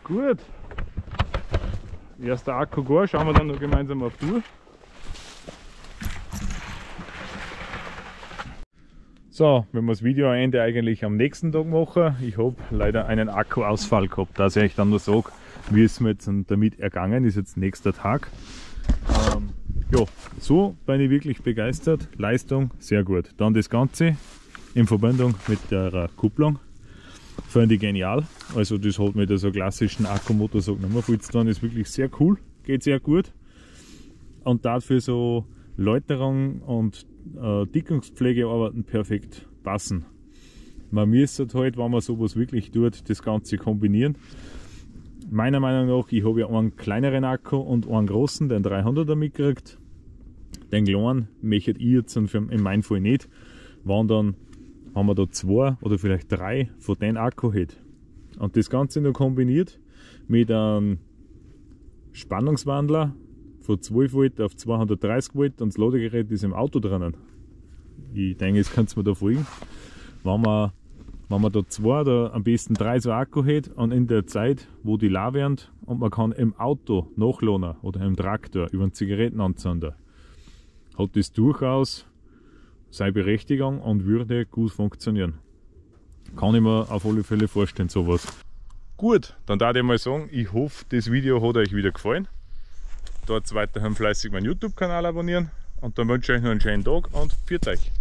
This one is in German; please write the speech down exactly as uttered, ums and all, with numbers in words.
Gut. Erster Akku gar, schauen wir dann noch gemeinsam auf Tour. So, wenn wir das Videoende eigentlich am nächsten Tag machen. Ich habe leider einen Akkuausfall gehabt, dass ich euch dann nur sage, wie es mir jetzt damit ergangen ist, jetzt nächster Tag. Ähm, ja, so bin ich wirklich begeistert. Leistung sehr gut. Dann das Ganze in Verbindung mit der Kupplung. Finde ich genial. Also das hat mit so einem klassischen Akkumotor so nicht mehr viel zu tun. Ist wirklich sehr cool, geht sehr gut. Und dafür so Läuterung und äh, Dickungspflegearbeiten perfekt passen. Man müsste halt, wenn man sowas wirklich tut, das Ganze kombinieren. Meiner Meinung nach, ich habe ja einen kleineren Akku und einen großen, den dreihunderter mitgekriegt. Den kleinen möchte ich jetzt in meinem Fall nicht. Wenn dann haben wir da zwei oder vielleicht drei von den Akku hätte. Und das Ganze noch kombiniert mit einem Spannungswandler von zwölf Volt auf zweihundertdreißig Volt und das Ladegerät ist im Auto drinnen. Ich denke, jetzt könnt ihr mir da folgen. Wenn man, wenn man da zwei oder am besten drei so Akku hat und in der Zeit, wo die leer werden und man kann im Auto nachladen oder im Traktor über einen Zigarettenanzünder, hat das durchaus seine Berechtigung und würde gut funktionieren. Kann ich mir auf alle Fälle vorstellen, sowas. Gut, dann darf ich mal sagen, ich hoffe, das Video hat euch wieder gefallen. Dort weiterhin fleißig meinen YouTube-Kanal abonnieren und dann wünsche ich euch noch einen schönen Tag und pfiat euch.